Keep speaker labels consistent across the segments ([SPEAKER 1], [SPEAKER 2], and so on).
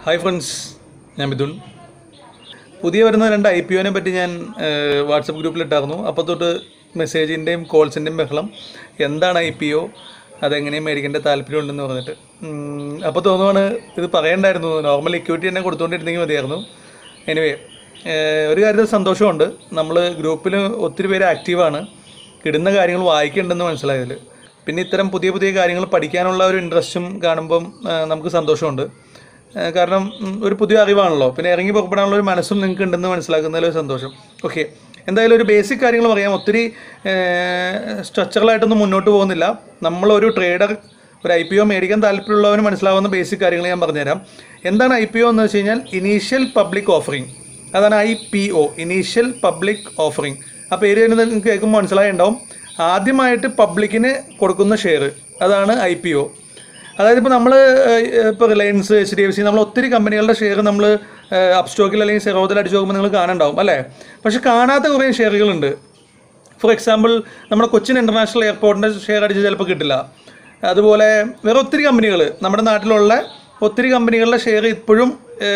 [SPEAKER 1] Hi friends, I am Dhan. പുതിയ വരുന്ന രണ്ട് IPO നെ പറ്റി ഞാൻ വാട്ട്സ്ആപ്പ് ഗ്രൂപ്പിൽ ഇട്ടായിരുന്നു. അപ്പോൾ തൊട്ട് മെസ്സേജിൻ്റെയും കോൾസിൻ്റെയും ബഹളം എന്താണ് IPO, അതെങ്ങനെയും മേടിക്കേണ്ട താല്പര്യമുണ്ടെന്ന് പറഞ്ഞിട്ട്. അപ്പോൾ തോന്നുവാണ് ഇത് പറയണ്ടായിരുന്നു, നോർമൽ ഇക്വിറ്റി തന്നെ കൊടുത്തുകൊണ്ടിരുന്നെങ്കിൽ മതിയായിരുന്നു. എനിവേ ഒരു കാര്യത്തിൽ സന്തോഷമുണ്ട്, നമ്മൾ ഗ്രൂപ്പിൽ ഒത്തിരി പേര് ആക്റ്റീവാണ്, ഇടുന്ന കാര്യങ്ങൾ വായിക്കേണ്ടെന്ന് മനസ്സിലായതിൽ. പിന്നെ ഇത്തരം പുതിയ പുതിയ കാര്യങ്ങൾ പഠിക്കാനുള്ള ഒരു ഇൻട്രസ്റ്റും കാണുമ്പം നമുക്ക് സന്തോഷമുണ്ട്. കാരണം ഒരു പുതിയ അറിവാണല്ലോ, പിന്നെ ഇറങ്ങി പുറപ്പെടാനുള്ള ഒരു മനസ്സും നിങ്ങൾക്ക് ഉണ്ടെന്ന് മനസ്സിലാക്കുന്നതിൽ സന്തോഷം. ഓക്കെ, എന്തായാലും ഒരു ബേസിക് കാര്യങ്ങൾ പറയാം. ഒത്തിരി സ്ട്രക്ചറലായിട്ടൊന്നും മുന്നോട്ട് പോകുന്നില്ല. നമ്മളൊരു ട്രേഡർ, ഒരു IPO മേടിക്കാൻ താല്പര്യമുള്ളവന് മനസ്സിലാവുന്ന ബേസിക് കാര്യങ്ങൾ ഞാൻ പറഞ്ഞുതരാം. എന്താണ് IPO എന്ന് വെച്ച് കഴിഞ്ഞാൽ ഇനീഷ്യൽ പബ്ലിക് ഓഫറിങ്, അതാണ് IPO, ഇനീഷ്യൽ പബ്ലിക് ഓഫറിങ്. ആ പേര് തന്നെ നിങ്ങൾക്ക് കേൾക്കുമ്പോൾ മനസ്സിലായിട്ടുണ്ടാവും. ആദ്യമായിട്ട് പബ്ലിക്കിന് കൊടുക്കുന്ന ഷെയർ, അതാണ് IPO. അതായത് ഇപ്പോൾ നമ്മൾ ഇപ്പോൾ റിലയൻസ്, HDFC, നമ്മൾ ഒത്തിരി കമ്പനികളുടെ ഷെയർ നമ്മൾ അപ്സ്റ്റോക്കിൽ അല്ലെങ്കിൽ സെറോദയിൽ അടിച്ച് നോക്കുമ്പോൾ നിങ്ങൾ കാണുന്നുണ്ടാവും അല്ലേ. പക്ഷെ കാണാത്ത കുറേ ഷെയറുകളുണ്ട്. ഫോർ എക്സാമ്പിൾ നമ്മുടെ കൊച്ചിൻ ഇൻ്റർനാഷണൽ എയർപോർട്ടിൻ്റെ ഷെയർ അടിച്ച് ചിലപ്പോൾ കിട്ടില്ല. അതുപോലെ വേറെ ഒത്തിരി കമ്പനികൾ, നമ്മുടെ നാട്ടിലുള്ള ഒത്തിരി കമ്പനികളുടെ ഷെയർ ഇപ്പോഴും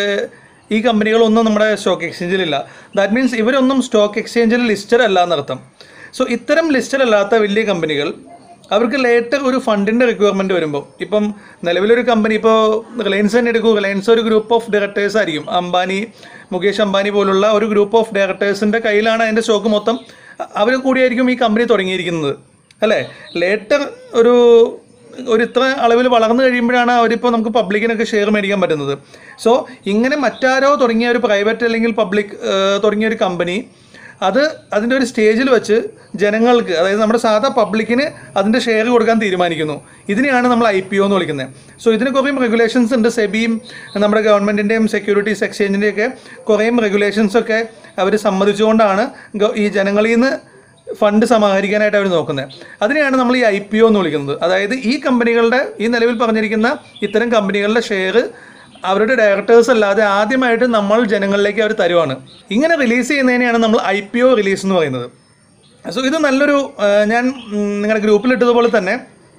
[SPEAKER 1] ഈ കമ്പനികളൊന്നും നമ്മുടെ സ്റ്റോക്ക് എക്സ്ചേഞ്ചിലില്ല. ദാറ്റ് മീൻസ് ഇവരൊന്നും സ്റ്റോക്ക് എക്സ്ചേഞ്ചിൽ ലിസ്റ്റഡ് അല്ല എന്നർത്ഥം. സോ ഇത്തരം ലിസ്റ്റഡ് അല്ലാത്ത വലിയ കമ്പനികൾ അവർക്ക് ലേറ്റർ ഒരു ഫണ്ടിൻ്റെ റിക്വയർമെൻറ്റ് വരുമ്പോൾ, ഇപ്പം നിലവിലൊരു കമ്പനി, ഇപ്പോൾ റിലയൻസ് തന്നെ എടുക്കൂ. റിലയൻസ് ഒരു ഗ്രൂപ്പ് ഓഫ് ഡയറക്ടേഴ്സ് ആയിരിക്കും. അംബാനി, മുകേഷ് അംബാനി പോലുള്ള ഒരു ഗ്രൂപ്പ് ഓഫ് ഡയറക്ടേഴ്സിൻ്റെ കയ്യിലാണ് അതിൻ്റെ സ്റ്റോക്ക് മൊത്തം. അവർ കൂടിയായിരിക്കും ഈ കമ്പനി തുടങ്ങിയിരിക്കുന്നത് അല്ലേ. ലേറ്റർ ഒരു ഇത്ര അളവിൽ വളർന്നു കഴിയുമ്പോഴാണ് അവരിപ്പോൾ നമുക്ക് പബ്ലിക്കിനൊക്കെ ഷെയർ മേടിക്കാൻ പറ്റുന്നത്. സോ ഇങ്ങനെ മറ്റാരോ തുടങ്ങിയ ഒരു പ്രൈവറ്റ് അല്ലെങ്കിൽ പബ്ലിക് തുടങ്ങിയ ഒരു കമ്പനി അതിൻ്റെ ഒരു സ്റ്റേജിൽ വെച്ച് ജനങ്ങൾക്ക്, അതായത് നമ്മുടെ സാധാ പബ്ലിക്കിന് അതിൻ്റെ ഷെയർ കൊടുക്കാൻ തീരുമാനിക്കുന്നു. ഇതിനെയാണ് നമ്മൾ IPO എന്ന് വിളിക്കുന്നത്. സോ ഇതിന് കുറേയും റെഗുലേഷൻസ് ഉണ്ട്. സെബിയും നമ്മുടെ ഗവൺമെൻറ്റിൻ്റെയും സെക്യൂരിറ്റീസ് എക്സ്ചേഞ്ചിൻ്റെയൊക്കെ കുറേയും റെഗുലേഷൻസൊക്കെ അവർ സമ്മതിച്ചുകൊണ്ടാണ് ഈ ജനങ്ങളിൽ നിന്ന് ഫണ്ട് സമാഹരിക്കാനായിട്ട് അവർ നോക്കുന്നത്. അതിനെയാണ് നമ്മൾ ഈ IPO എന്ന് വിളിക്കുന്നത്. അതായത് ഈ കമ്പനികളുടെ, ഈ നിലവിൽ പറഞ്ഞിരിക്കുന്ന ഇത്തരം കമ്പനികളുടെ ഷെയർ അവരുടെ ഡയറക്ടേഴ്സ് അല്ലാതെ ആദ്യമായിട്ട് നമ്മൾ ജനങ്ങളിലേക്ക് അവർ തരുവാണ്. ഇങ്ങനെ റിലീസ് ചെയ്യുന്നതിനെയാണ് നമ്മൾ IPO റിലീസ് എന്ന് പറയുന്നത്. സോ ഇത് നല്ലൊരു, ഞാൻ നിങ്ങളുടെ ഗ്രൂപ്പിലിട്ടതുപോലെ തന്നെ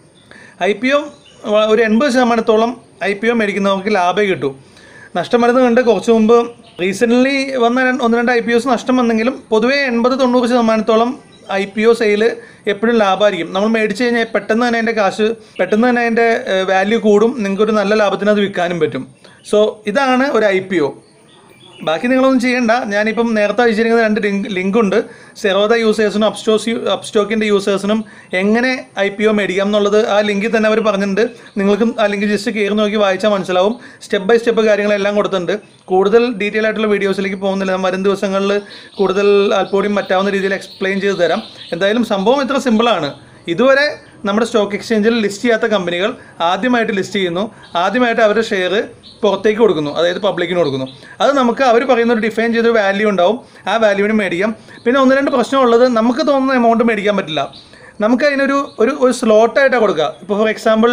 [SPEAKER 1] IPO ഒരു 80% IPO മേടിക്കുന്നവർക്ക് ലാഭമേ കിട്ടൂ. നഷ്ടം വരുന്നുണ്ട്. കുറച്ച് മുമ്പ് റീസെൻ്റ്ലി വന്ന 1-2 IPOs നഷ്ടം വന്നെങ്കിലും പൊതുവേ 80-90% IPO സെയിൽ എപ്പോഴും ലാഭമായിരിക്കും. നമ്മൾ മേടിച്ച് കഴിഞ്ഞാൽ പെട്ടെന്ന് തന്നെ അതിൻ്റെ വാല്യൂ കൂടും. നിങ്ങൾക്കൊരു നല്ല ലാഭത്തിന് അത് വിൽക്കാനും പറ്റും. സോ ഇതാണ് ഒരു IPO. ബാക്കി നിങ്ങളൊന്നും ചെയ്യേണ്ട. ഞാനിപ്പം നേരത്തെ അയച്ചിരിക്കുന്ന 2 ലിങ്കുണ്ട്. സെറോദ യൂസേഴ്സിനും അപ്സ്റ്റോക്കിൻ്റെ യൂസേഴ്സിനും എങ്ങനെ IPO മേടിക്കാം എന്നുള്ളത് ആ ലിങ്കിൽ തന്നെ അവർ പറഞ്ഞിട്ടുണ്ട്. നിങ്ങൾക്കും ആ ലിങ്ക് ജസ്റ്റ് കയറി നോക്കി വായിച്ചാൽ മനസ്സിലാവും. സ്റ്റെപ്പ് ബൈ സ്റ്റെപ്പ് കാര്യങ്ങളെല്ലാം കൊടുത്തിട്ടുണ്ട്. കൂടുതൽ ഡീറ്റെയിൽ ആയിട്ടുള്ള വീഡിയോസിലേക്ക് പോകുന്നില്ല. ഞാൻ വരും ദിവസങ്ങളിൽ കൂടുതൽ അല്പോടിയും പറ്റാവുന്ന രീതിയിൽ എക്സ്പ്ലെയിൻ ചെയ്ത് തരാം. എന്തായാലും സംഭവം ഇത്ര സിമ്പിളാണ്. ഇതുവരെ നമ്മുടെ സ്റ്റോക്ക് എക്സ്ചേഞ്ചിൽ ലിസ്റ്റ് ചെയ്യാത്ത കമ്പനികൾ ആദ്യമായിട്ട് ലിസ്റ്റ് ചെയ്യുന്നു. ആദ്യമായിട്ട് അവരുടെ ഷെയർ പുറത്തേക്ക് കൊടുക്കുന്നു, അതായത് പബ്ലിക്കിന് കൊടുക്കുന്നു. അത് നമുക്ക് അവർ പറയുന്ന ഒരു ഡിഫൈൻ ചെയ്തൊരു വാല്യൂ ഉണ്ടാവും. ആ വാല്യൂവിന് മേടിക്കാം. പിന്നെ 1-2 പ്രശ്നമുള്ളത്, നമുക്ക് തോന്നുന്ന എമൗണ്ട് മേടിക്കാൻ പറ്റില്ല. നമുക്ക് അതിനൊരു ഒരു സ്ലോട്ടായിട്ടാണ് കൊടുക്കുക. ഇപ്പോൾ ഫോർ എക്സാമ്പിൾ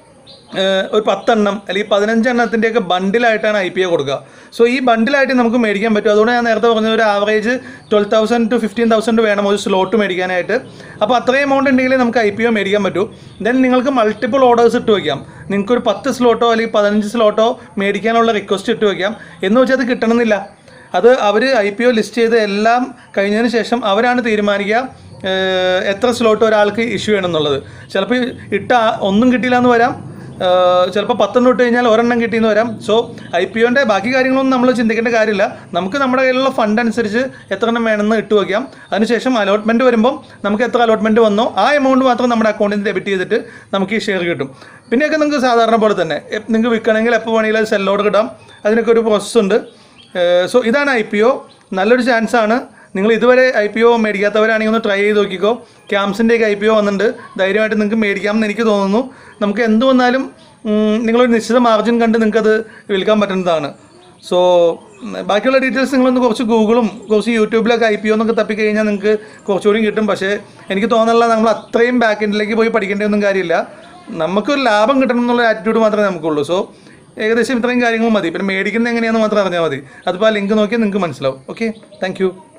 [SPEAKER 1] ഒരു 10 എണ്ണം അല്ലെങ്കിൽ 15 എണ്ണത്തിൻ്റെയൊക്കെ ബണ്ടിലായിട്ടാണ് IPO കൊടുക്കുക. സോ ഈ ബണ്ടിലായിട്ട് നമുക്ക് മേടിക്കാൻ പറ്റും. അതുകൊണ്ട് ഞാൻ നേരത്തെ പറഞ്ഞ ഒരു ആവറേജ് 12,000 to 15,000 വേണം ഒരു സ്ലോട്ട് മേടിക്കാനായിട്ട്. അപ്പോൾ അത്രയും എമൗണ്ട് ഉണ്ടെങ്കിൽ നമുക്ക് IPO മേടിക്കാൻ പറ്റൂ. ദെൻ നിങ്ങൾക്ക് മൾട്ടിപ്പിൾ ഓർഡേഴ്സ് ഇട്ട് വയ്ക്കാം. നിങ്ങൾക്കൊരു 10 സ്ലോട്ടോ അല്ലെങ്കിൽ 15 സ്ലോട്ടോ മേടിക്കാനുള്ള റിക്വസ്റ്റ് ഇട്ട് വയ്ക്കാം. എന്ന് വെച്ചാൽ അത് കിട്ടണമെന്നില്ല. അത് അവർ IPO ലിസ്റ്റ് ചെയ്ത് എല്ലാം കഴിഞ്ഞതിന് ശേഷം അവരാണ് തീരുമാനിക്കുക എത്ര സ്ലോട്ട് ഒരാൾക്ക് ഇഷ്യൂ ചെയ്യണമെന്നുള്ളത്. ചിലപ്പോൾ ഒന്നും കിട്ടിയില്ല എന്ന് വരാം, ചിലപ്പോൾ 10 ഇട്ട് കഴിഞ്ഞാൽ 1 കിട്ടിയെന്ന് വരാം. സോ IPOൻ്റെ ബാക്കി കാര്യങ്ങളൊന്നും നമ്മൾ ചിന്തിക്കേണ്ട കാര്യമില്ല. നമുക്ക് നമ്മുടെ കയ്യിലുള്ള ഫണ്ട് അനുസരിച്ച് എത്ര എണ്ണം വേണമെന്ന് ഇട്ട് വയ്ക്കാം. അതിനുശേഷം അലോട്ട്മെൻറ്റ് വരുമ്പം നമുക്ക് എത്ര അലോട്ട്മെൻറ്റ് വന്നോ ആ എമൗണ്ട് മാത്രം നമ്മുടെ അക്കൗണ്ടിൽ നിന്ന് ഡെബിറ്റ് ചെയ്തിട്ട് നമുക്ക് ഈ ഷെയർ കിട്ടും. പിന്നെയൊക്കെ നിങ്ങൾക്ക് സാധാരണ പോലെ തന്നെ നിങ്ങൾക്ക് വിൽക്കണമെങ്കിൽ എപ്പോൾ വേണമെങ്കിലും അത് സെൽ ഓർഡർ ഇടാം. അതിനൊക്കെ ഒരു പ്രോസസ്സുണ്ട്. സോ ഇതാണ് IPO. നല്ലൊരു ചാൻസാണ്. നിങ്ങൾ ഇതുവരെ IPO മേടിക്കാത്തവരാണെങ്കിൽ ഒന്ന് ട്രൈ ചെയ്ത് നോക്കിക്കോ. CAMSൻ്റെയൊക്കെ IPO വന്നിട്ടുണ്ട്. ധൈര്യമായിട്ട് നിങ്ങൾക്ക് മേടിക്കാമെന്ന് എനിക്ക് തോന്നുന്നു. നമുക്ക് എന്ത് വന്നാലും നിങ്ങളൊരു നിശ്ചിത മാർജിൻ കണ്ട് നിങ്ങൾക്കത് വിൽക്കാൻ പറ്റുന്നതാണ്. സോ ബാക്കിയുള്ള ഡീറ്റെയിൽസ് നിങ്ങളൊന്ന് കുറച്ച് ഗൂഗിളും കുറച്ച് യൂട്യൂബിലൊക്കെ IPO എന്നൊക്കെ തപ്പിക്കഴിഞ്ഞാൽ നിങ്ങൾക്ക് കുറച്ചുകൂടി കിട്ടും. പക്ഷേ എനിക്ക് തോന്നുന്നില്ല നമ്മൾ അത്രയും ബാക്ക് എൻഡിലേക്ക് പോയി പഠിക്കേണ്ടതൊന്നും കാര്യമില്ല. നമുക്കൊരു ലാഭം കിട്ടണം എന്നുള്ള ആറ്റിറ്റ്യൂഡ് മാത്രമേ നമുക്കുള്ളൂ. സോ ഏകദേശം ഇത്രയും കാര്യങ്ങൾ മതി. പിന്നെ മേടിക്കുന്നത് എങ്ങനെയാണെന്ന് മാത്രം അറിഞ്ഞാൽ മതി. അതിപ്പോൾ ആ ലിങ്ക് നോക്കിയാൽ നിങ്ങൾക്ക് മനസ്സിലാവും. Okay, thank U.